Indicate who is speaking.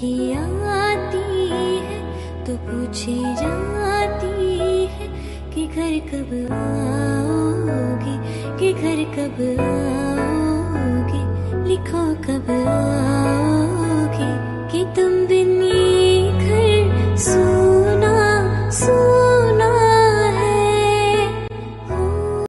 Speaker 1: चिट्ठी आती है तो पूछे जाती है कि घर कब आओगे, कि घर कब आओगे, लिखो कब आओगे, कि तुम बिन ये घर सूना सूना